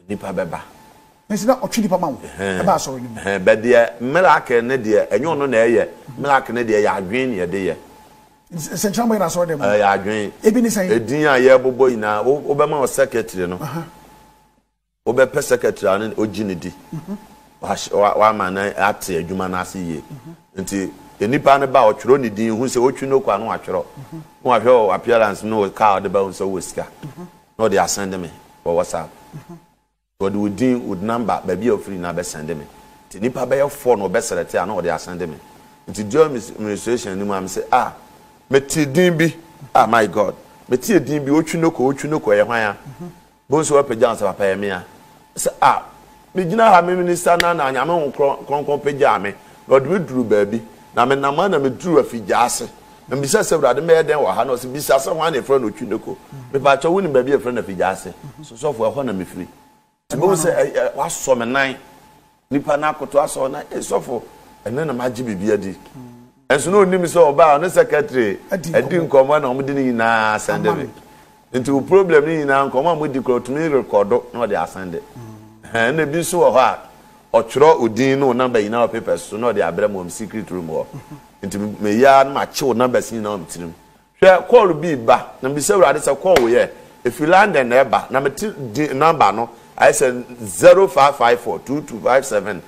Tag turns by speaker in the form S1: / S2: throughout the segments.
S1: nipa beba
S2: Nsina otwi nipa ma wo e ba asoro ni
S1: be de miracle ne de enyo no na eye miracle ne de ya adwen ne de ye
S2: senchamba ina asoro dem
S1: ya adwen
S2: ebi ni san
S1: edin a ye bobo ina wo be ma secretary no wo be pe secretary an ogini di wa ma na ate adwuma na ase ye nti enipa ne ba otworo ne din hu se otwi no kwa no atworo no ahwe appearance no car de ba hu se wo sika no dey send me for WhatsApp God would deal with number baby of free na be send me ti nipa be your phone no be select na o dey send me nti join administration ni am say me ti din bi my God me ti din bi otwi no ko ye hwan ya bo so pagya ansa papa ye me a say me gina ha me minister na anyame ho kronkron pagya me God we duru baby na me na me duru afigya ase na me bisa se brade me den wa ha no se bisa se hwan na friend otwi no ko me pa cho woni baby e friend afigya ase so for ho na me free Tibo say was so me nine nipa na akoto aso na esofo ene na maji bibia di enso no nim so oba no secretary edi nkomo na omde ni na sende me nti problem ni na nkomo amudi ko to me record na de asende na bi so ho a otworo odin no number yi na papers so na de abra mo secret room ho nti me ya na ma chiwo number sin na omtirim hwe call bi ba na bi se wrade se call wo ye if you land and eba na me number no I said 0554225794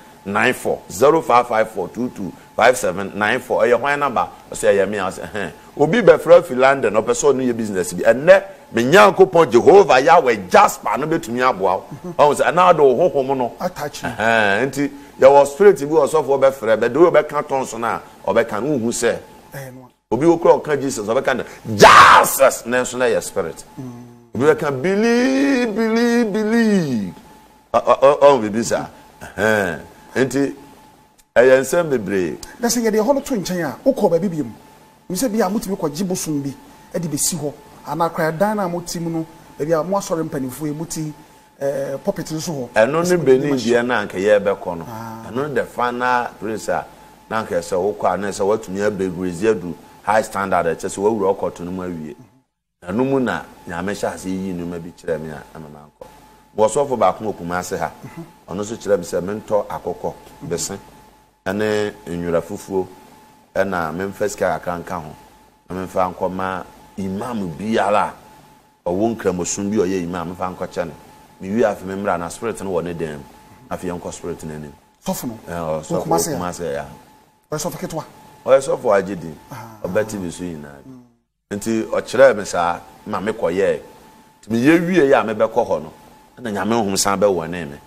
S1: 0554225794 your why number I say ya me I say obi be fra fi London no person no your business bi enne me nyankopon Jehovah Yahweh Jasper no betumi aboa o say na do hohom no
S2: attach
S1: enti ya was spirit bi osofo be fra be do be kan ton so na obe kan hu say obi okro kan Jesus obe kan Jesus na so na your spirit we can believe. Oh, we sir. Enti ensem bebre.
S2: Na se ye de holo to nchen a ukọ ba bibiem. Mi se bia mutimi ko gibosum bi e de besi ho. Ana kra dan na mutim no e bia mo asore mpanifo e muti puppet so ho.
S1: Eno ne beni die na anka ye be ko no. Eno the final prince na anka se ukọ ana se watumi abegrezi adu high standard e se wawura okoto no mu awie. Anu mu na nyame sha ase yi numa bi kire me a amama anko bo so fo ba ko okuma ase ha ono so kire me se mento akokọ bese ane enwura fufuo na memfeska akanka ho na memfa anko ma imam biara owo nkramosun bi oye imam memfa anko che ne mi wi afi memra na spirit no wo ne dem afi yanko spirit na nim
S2: sofo no
S1: so okuma ase ya
S2: o sofo ketwa
S1: o sofo agidi obeti bi so yina nti okire me sa ma me koye ti me ye wie ya me be ko ho no na nyame hum san be wone me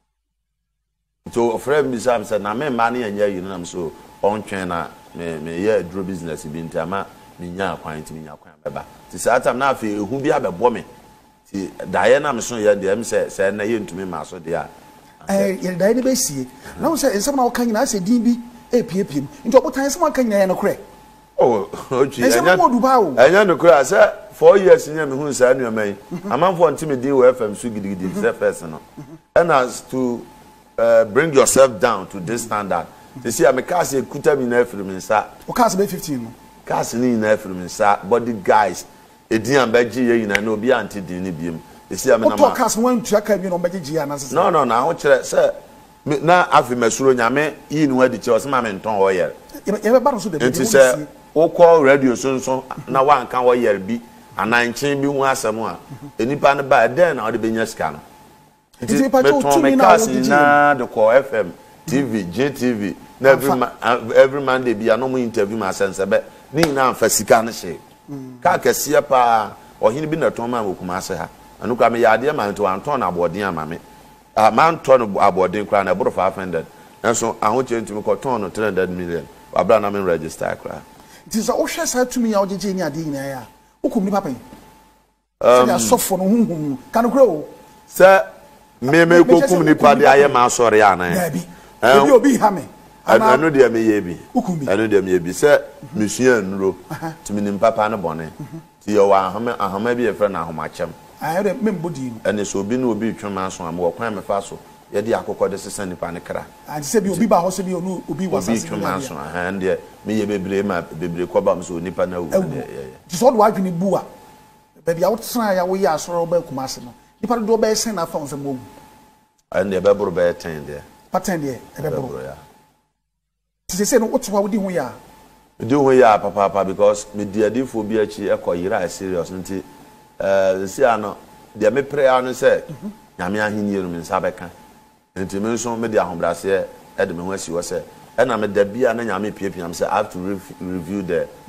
S1: so ofre me sa na me ma na nya yi no na so ontwen na me ye dro business bi nti ama me nya akwan ti me nya akwan beba ti sa atam na afi ehu bi abebo me ti daye na me so ye de me se na ye ntumi ma so de a
S2: ye daye ne be sie na wo se ensem na wo kan nyina se din bi epiepiem nti obotan ensem aka nyina ye no kore
S1: ochi
S2: anya
S1: no kura say 4 years nya me hu sa anu man amanfo ntimi di wo FM so gidigidi say first no and as to bring yourself down to this standard they see am cast e kuta mi na afiri mi nsa
S2: o cast be 15 no
S1: cast ni na afiri mi nsa body guys edin am ba gi ye yina na obi anti din ni biem they see am na ma
S2: cast wan tua ka bi no ba gi ya na sese
S1: no na ho kire say na afi masuro nyame yi ni wadi che o se ma me nton ho ye
S2: ye be ba no so de
S1: bi say okọ radio sonso na wanka wo yer bi ananchen bi hu asem a enipa ne ba den na wo de benya sika no nti beton me kasi na de ko FM TV JTV na every Monday bi anom interview ma sense be ni na amfa sika ne hye ka kase pa ohini bi na ton ma okuma ase ha anu kwa me yade ma nto anton na aboden ama me ma nton no aboden kra na boro 500 enso aho chentimi ko ton no 300 million abra na me register kra
S2: Tisa o hwe sa tumi ya ojeje ni ade nyina ya ukum ni papa yi ya sofo no hunhum kan kro o
S1: se me kokum ni pade aye ma asore ya na
S2: ya bi obi ha me
S1: anu de me ye bi
S2: ukum bi
S1: anu de me ye bi se mesua nuro tumi ni papa ne bone ti yo wa ahama bi e fra na ahoma chem
S2: ayo de me mbodi no
S1: ene so obi na obi twema so am wo kwan me fa so ye de akokọ de sesa nipa ne kra
S2: anti se bi obi ba ho se bi onu obi wasase
S1: obi twema so de me ye bebre ko ba so nipa na wu
S2: ti so do adwini bua ba bia wo tsena ya wo ya asoro ba kuma se no nipa do ba sen na fa on se mo
S1: and the bebro be 10 there.
S2: Pattern there, ebebro.
S1: Yeah.
S2: Ti say no what wa wodi ho ya.
S1: Do we ya papa because me dia difo bi achi ekoyira serious nti see ano dia me prayer no say nyame ahini enu me nsa beka nti me nso me dia hobrase e de me ho asi wo say e na me da bia na nyame piepia me say I have to review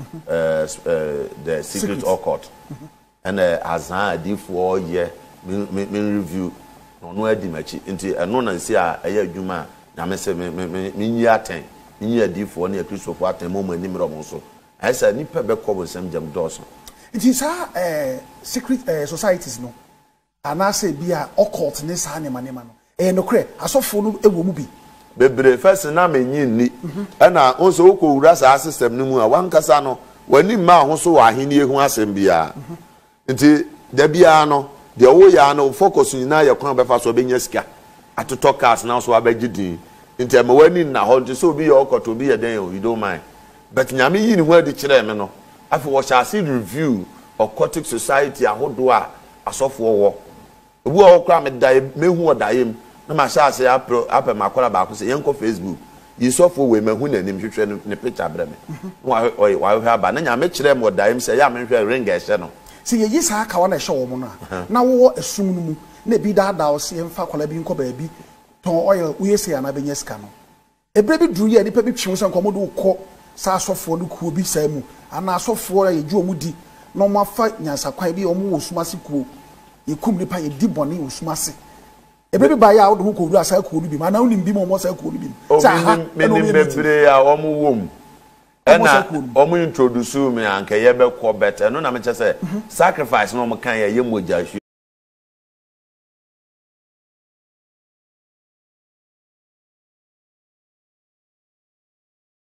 S1: the secret occult and azan difo ye me review no adi machi nti eno na nsi a eye adwuma nyame say me nyi aten nyi adifo na Christopher atemo mo anim rom so I say nipa be ko bonsam jam doso
S2: It is secret societies no. And I say be a occult ne sa nema no. No kre asofo no ewo mu bi.
S1: Bebre first na menyi ni. E na onso ukowura sa system no mu a wankasa no wani ma ho so wa aheni ehu asem bia. Nti da bia no de wo ya no focus ni na ye kwan be fa so be nya sika. Atoto cars na so abagidin. Nti am wani na ho nti so bi ye okoto bi ye den you don't mind. But nyame yi ni ho adi kire me no. Afi wo sha see review occultic society ahodo a asofo wo obu a okra me dai mehu odayem na ma sha ase apɛ makola ba ko se yenko Facebook yi sofo we mehu nanim hwehwɛ ne picture brɛ me wa hwɛ aba na nyame kyerɛ me odayem se ya me hwɛ ringa ɛhyɛ no
S2: se ye yi sa aka wa na ɛhyɛ wo mo no na wo esum no mu na bi da o se mfa kola bi nkɔ baabi ton oil wo yesi ana benya sika no ebre bi duru ye nipa bi twi so nkomo do kɔ sa asofo no kuo bi sa mu ana asofo ya ju omudi no mafa nyansa kwan bi omo osumase kuo yekum nipa ye di bone osumase ebe bi ba ya wo do ko wura sa kuo bi ma na unim bi mo sa kuo bi
S1: sa ha menim bebre ya omo wom ena omo introduce me anka ye be ko better no na me che say sacrifice no mo kan ye moja hwe